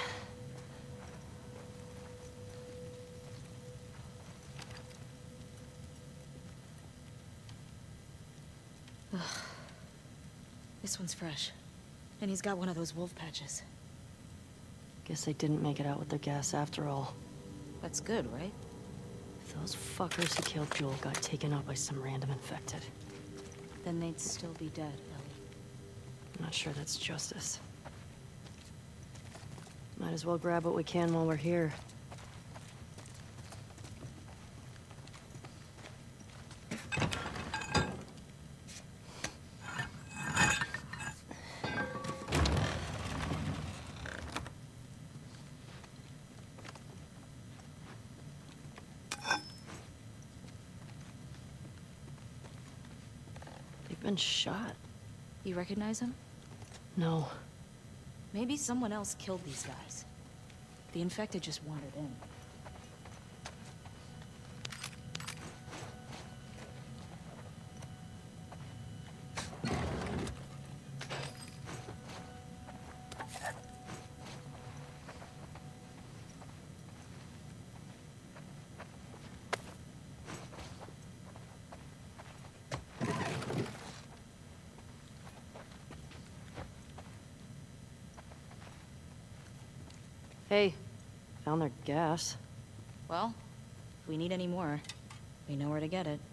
Ugh. This one's fresh. And he's got one of those wolf patches. Guess they didn't make it out with their gas after all. That's good, right? If those fuckers who killed Joel got taken out by some random infected, Then they'd still be dead, Ellie. I'm not sure that's justice. Might as well grab what we can while we're here. They've been shot. You recognize him? No. Maybe someone else killed these guys. The infected just wandered in. Hey, found their gas. Well, if we need any more, we know where to get it.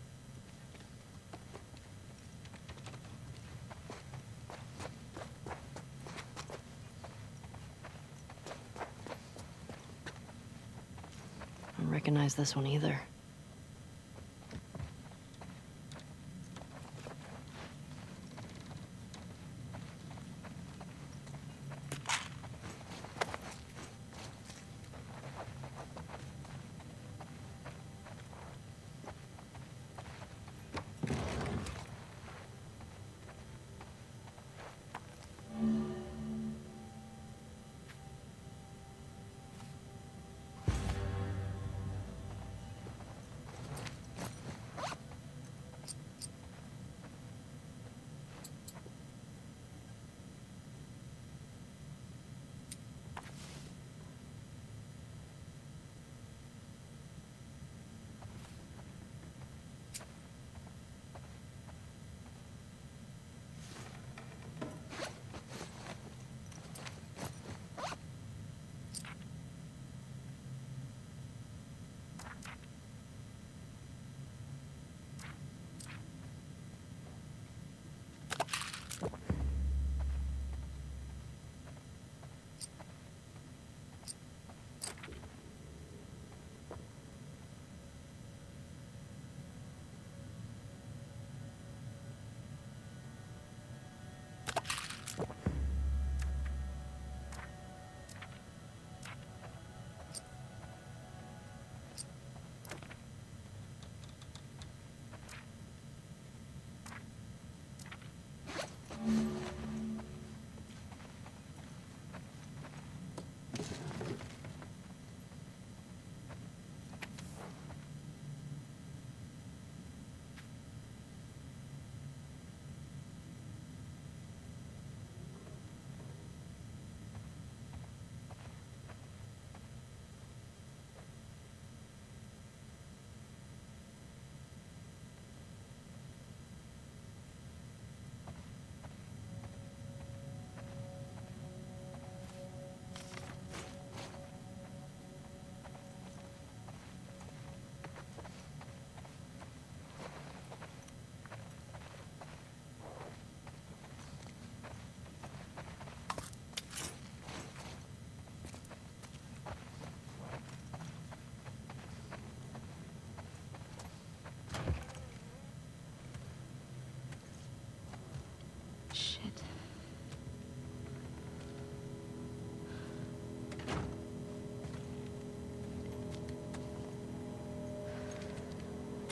I don't recognize this one either.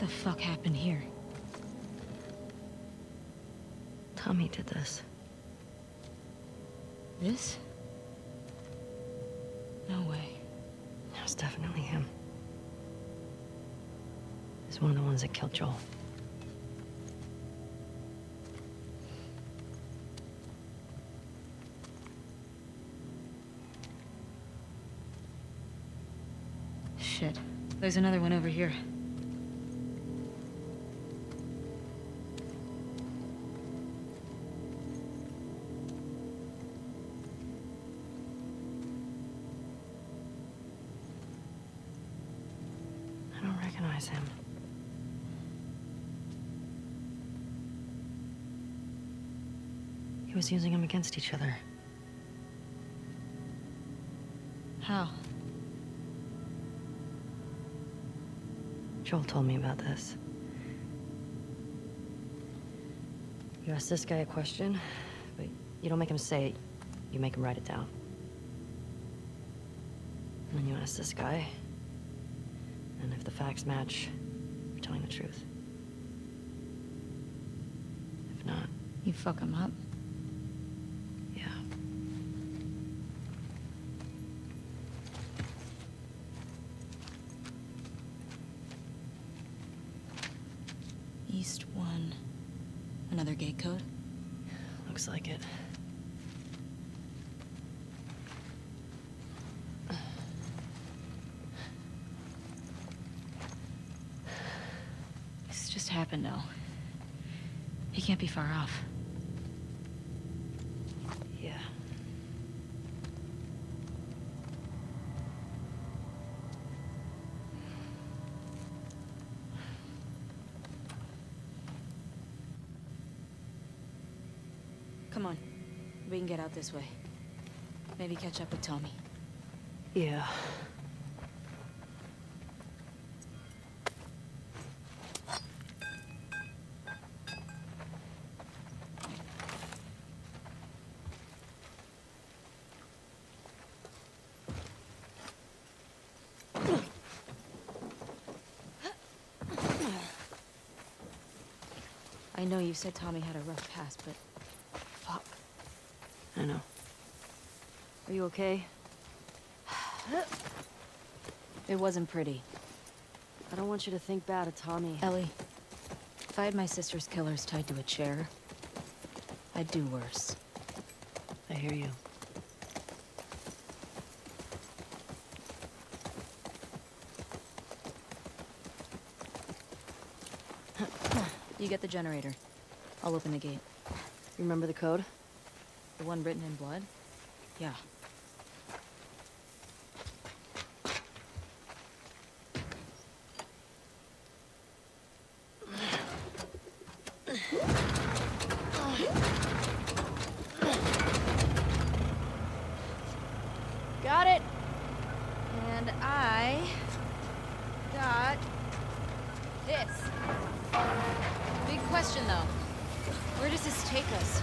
the fuck happened here? Tommy did this. This? No way. It was definitely him. He's one of the ones that killed Joel. Shit. There's another one over here. I don't recognize him. He was using them against each other. How? Joel told me about this. You ask this guy a question, but you don't make him say it. You make him write it down. And then you ask this guy, and if the facts match, you're telling the truth. If not, You fuck him up? yeah. East 1. Another gate code? Looks like it. This just happened now. He can't be far off. Yeah. Come on. We can get out this way. Maybe catch up with Tommy. Yeah. I know you said Tommy had a rough past, but... fuck. I know. Are you okay? It wasn't pretty. I don't want you to think bad of Tommy. Ellie, if I had my sister's killers tied to a chair, I'd do worse. I hear you. You get the generator. I'll open the gate. You remember the code? The one written in blood? Yeah. Got it. And I got this. Big question, though. Where does this take us?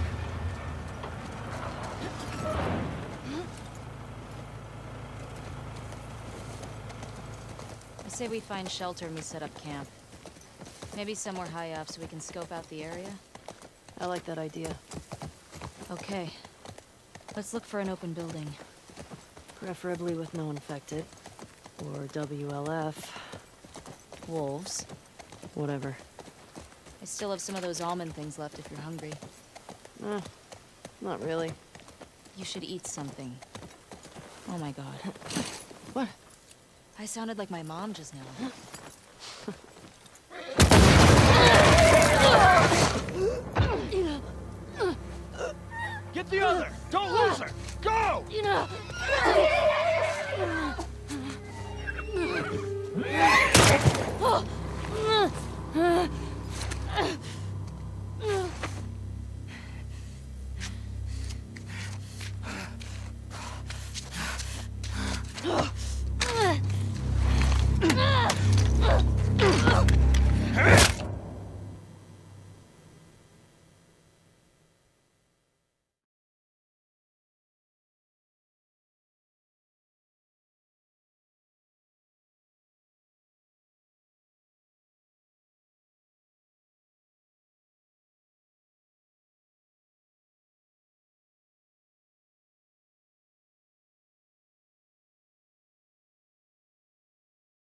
I say we find shelter and we set up camp. Maybe somewhere high up so we can scope out the area. I like that idea. Okay. Let's look for an open building. Preferably with no one affected. Or WLF. Wolves. Whatever. I still have some of those almond things left if you're hungry. Not really. You should eat something. Oh my god. What? I sounded like my mom just now. Get the other! Don't lose her! Go!